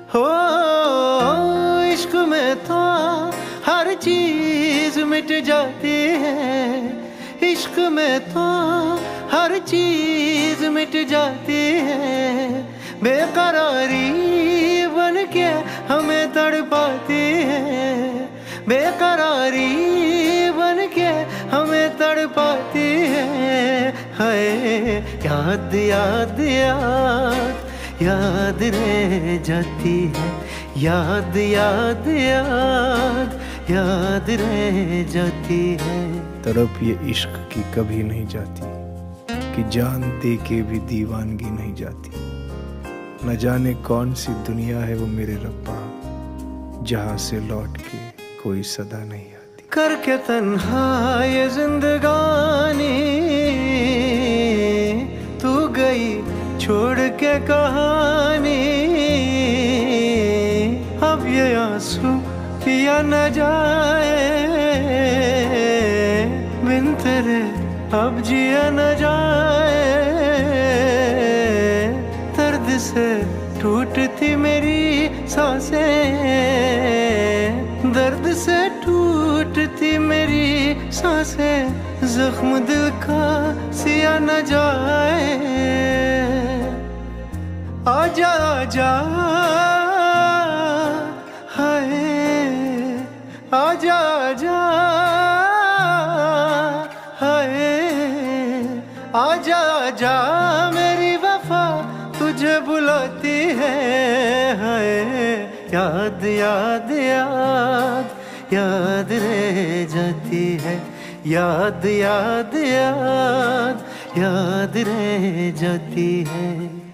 हो इश्क में तो हर चीज मिट जाती है, इश्क में तो हर चीज मिट जाती है। बेकरारी बन के हमें तड़पाती है, बेकरारी बन के हमें तड़पाती है। हाय याद याद याद याद रह जाती है, याद याद याद याद रह जाती है। तड़प ये इश्क की कभी नहीं जाती कि जान दे के भी दीवानगी नहीं जाती। न जाने कौन सी दुनिया है वो मेरे रब्बा, जहाँ से लौट के कोई सदा नहीं आती। करके तन्हा ये जिंदगानी तू गई छोड़ के कहानी, अब ये आंसू पिया न जाए बिन तेरे अब जिया न जाए। दर्द से टूटती मेरी सांसें, दर्द से टूटती मेरी सांसें, जख्म दिल का सिया न जाए। आजा आजा हाय आजा आजा हाय आजा आजा मेरी वफा तुझे बुलाती है। हाय याद याद याद याद रह जाती है, याद याद याद याद रह जाती है।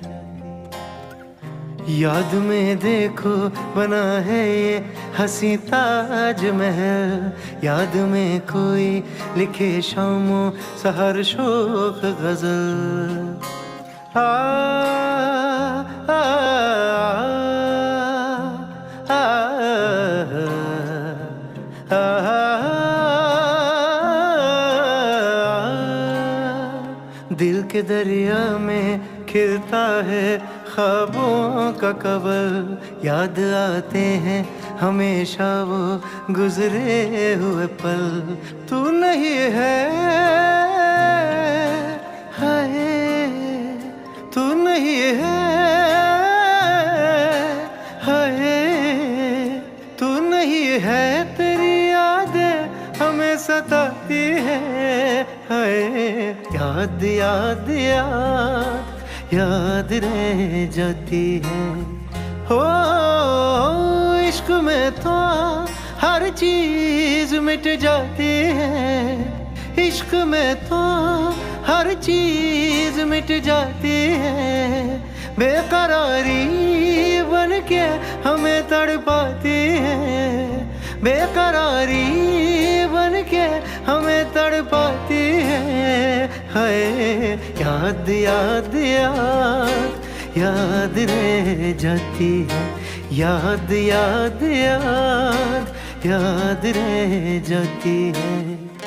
याद में देखो बना है ये हंसी ताजमहल, याद में कोई लिखे शामों सहर शोक गजल। आ, आ, आ, आ, दिल के दरिया में खिलता है ख्वाबों का कवल, याद आते हैं हमेशा वो गुजरे हुए पल। तू नहीं है हाय तू नहीं है हाय तू नहीं है, तेरी यादें हमें सताती है। हाय याद याद याद याद रह जाती है। हो इश्क में तो हर चीज मिट जाती है, इश्क में तो हर चीज मिट जाती है। बेकरारी बन के हमें तड़पाती है, बेकरारी बन के हमें तड़पाती है। हाय याद याद याद याद रह जाती है, याद याद याद याद रह जाती है।